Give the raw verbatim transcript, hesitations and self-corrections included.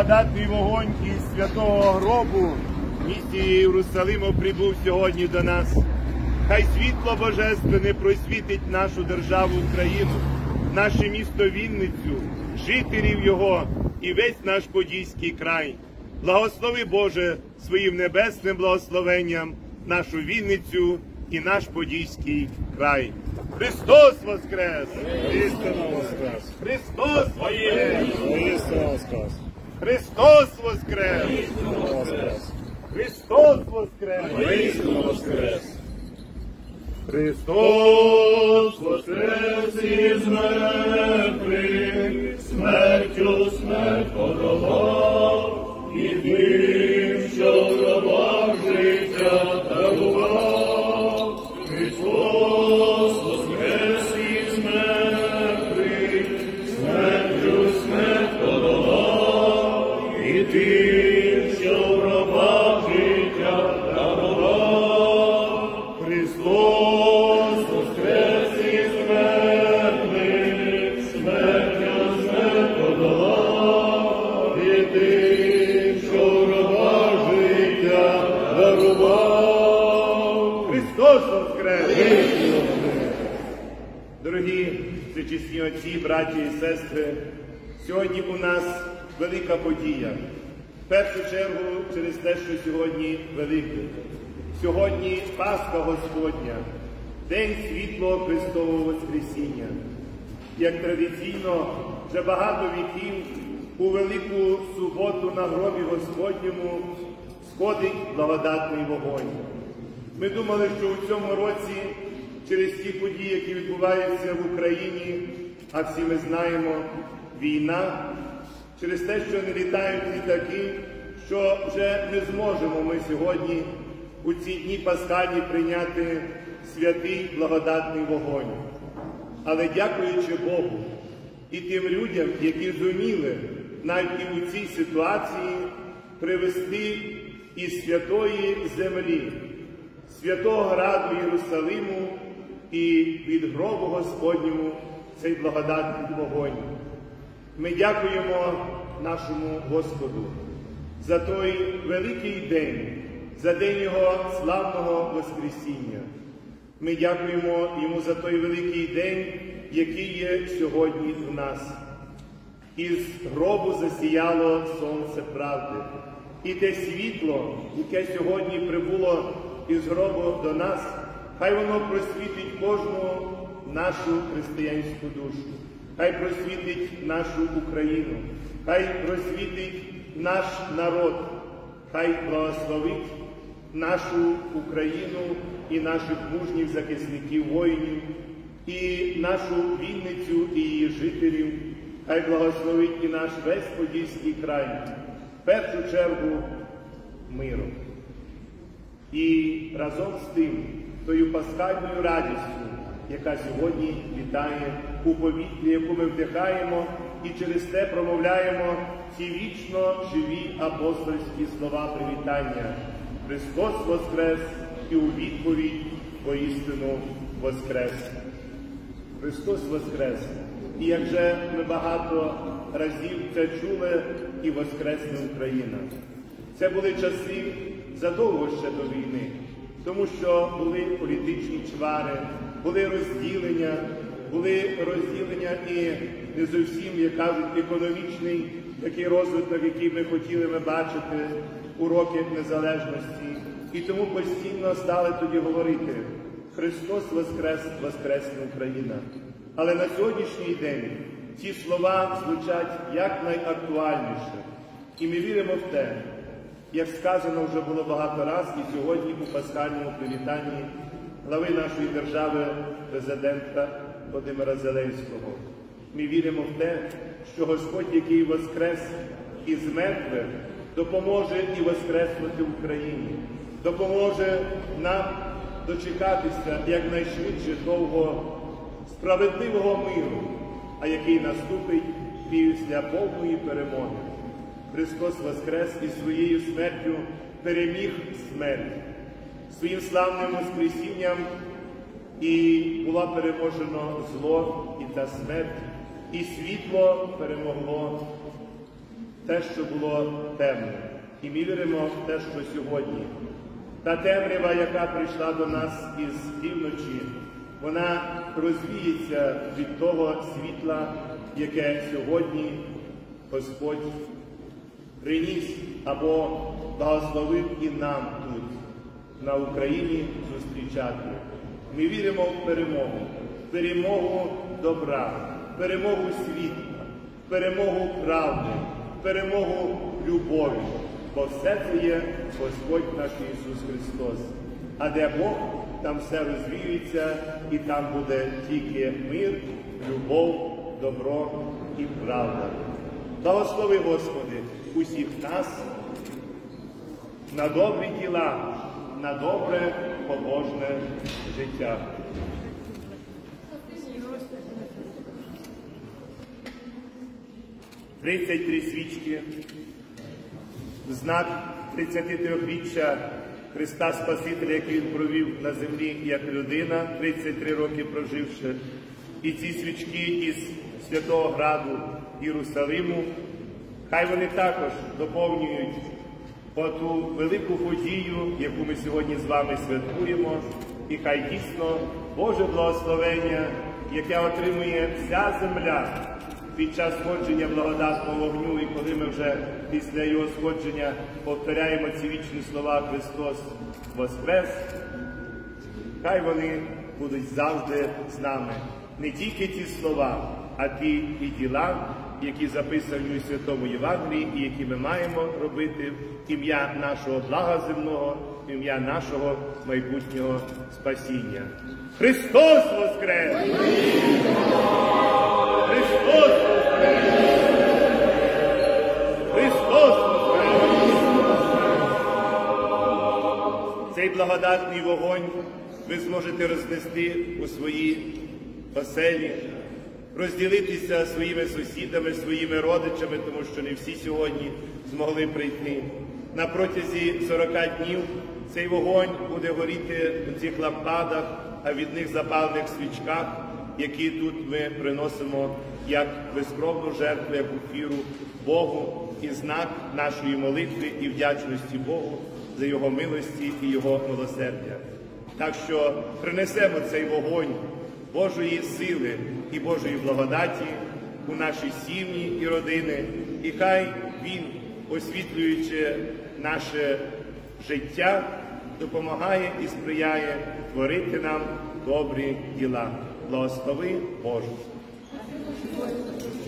благодатний вогонь із святого гробу в місті Єрусалиму прибув сьогодні до нас. Хай світло Божественне просвітить нашу державу Україну, наше місто Вінницю, жителів його і весь наш Подільський край. Благослови, Боже, своїм небесним благословенням нашу Вінницю і наш Подільський край. Христос воскрес! Істинно воскрес! Христос воскрес! Істинно воскрес! Христос воскрес! Істинно воскрес! Христос воскрес! Істинно воскрес! Христос воскрес із мертвих, смертю смерть подолав, і тим, що в гробах життя дарував. Христос воскрес із мертвих, смертю смерть подолав, і тим, що в гробах життя дарував. Христос воскрес із мертвих, смертю смерть подолав, і тим, що в гробах життя дарував. Христос воскрес! Дорогі всечесні отці, браті і сестри, сьогодні у нас велика подія. В першу чергу через те, що сьогодні Великдень. Сьогодні Пасха Господня, День світлого Христового Воскресіння. Як традиційно, вже багато віків у Велику суботу на гробі Господньому сходить благодатний вогонь. Ми думали, що у цьому році через ті події, які відбуваються в Україні, а всі ми знаємо, війна, через те, що не літають літаки, що вже не зможемо ми сьогодні у ці дні пасхальні прийняти святий благодатний вогонь. Але дякуючи Богу і тим людям, які зуміли навіть і у цій ситуації привести із святої землі, святого граду Єрусалиму і від гробу Господньому цей благодатний вогонь. Ми дякуємо нашому Господу за той великий день, за день Його славного Воскресіння. Ми дякуємо Йому за той великий день, який є сьогодні у нас. Із гробу засіяло сонце правди. І те світло, яке сьогодні прибуло із гробу до нас, хай воно просвітить кожну нашу християнську душу. Хай просвітить нашу Україну, хай просвітить наш народ, хай благословить нашу Україну і наших мужніх захисників, воїнів, і нашу Вінницю і її жителів, хай благословить і наш весь Подільський край, в першу чергу миром. І разом з тим, тою пасхальною радістю, яка сьогодні вітає у повітрі, яку ми вдихаємо, і через те промовляємо ці вічно живі апостольські слова привітання. Христос воскрес, і у відповідь воістину воскрес. Христос воскрес. І як же ми багато разів це чули, і воскресне Україна. Це були часи задовго ще до війни, тому що були політичні чвари, були розділення, були розділення і не зовсім, як кажуть, економічний такий розвиток, який ми хотіли би бачити у роки незалежності. І тому постійно стали тоді говорити: Христос воскрес, воскресне Україна. Але на сьогоднішній день ці слова звучать якнайактуальніше. І ми віримо в те, як сказано вже було багато разів і сьогодні у пасхальному привітанні глави нашої держави, президента Володимира Зеленського. Ми віримо в те, що Господь, який воскрес із мертвих, допоможе і воскреснути в Україні, допоможе нам дочекатися якнайшвидше того справедливого миру, а який наступить після повної перемоги. Христос воскрес і своєю смертю переміг смерть. Своїм славним воскресінням і була переможено зло і та смерть, і світло перемогло те, що було темне. І ми віримо в те, що сьогодні та темрява, яка прийшла до нас із півночі, вона розвіється від того світла, яке сьогодні Господь приніс або благословив і нам тут, на Україні, зустрічати. Ми віримо в перемогу, в перемогу добра, в перемогу світла, в перемогу правди, в перемогу любові. Бо все це є Господь наш Ісус Христос. А де Бог, там все розвіюється, і там буде тільки мир, любов, добро і правда. Благослови, Господи, усіх нас на добрі діла, на добре, побожне життя. тридцять три свічки в знак тридцятитриріччя Христа Спасителя, який Він провів на землі як людина, тридцять три роки проживши. І ці свічки із Святого Граду Єрусалиму, хай вони також доповнюють оту велику подію, яку ми сьогодні з вами святкуємо, і хай дійсно Боже благословення, яке отримує вся земля під час сходження благодатного вогню, і коли ми вже після його сходження повторяємо ці вічні слова «Христос воскрес», хай вони будуть завжди з нами. Не тільки ті слова, а ті і діла, які записані у Святому Євангелії, і які ми маємо робити в ім'я нашого блага земного, в ім'я нашого майбутнього спасіння. Христос воскрес! Христос воскрес! Христос воскрес! Цей благодатний вогонь ви зможете рознести у своїй оселі, розділитися своїми сусідами, своїми родичами, тому що не всі сьогодні змогли прийти. На протязі сорока днів цей вогонь буде горіти у цих лампадах, а від них запалених свічках, які тут ми приносимо як безкровну жертву, як офіру Богу, і знак нашої молитви і вдячності Богу за Його милості і Його милосердя. Так що принесемо цей вогонь Божої сили і Божої благодаті у наші сім'ї і родини, і хай Він, освітлюючи наше життя, допомагає і сприяє творити нам добрі діла. Благослови Боже!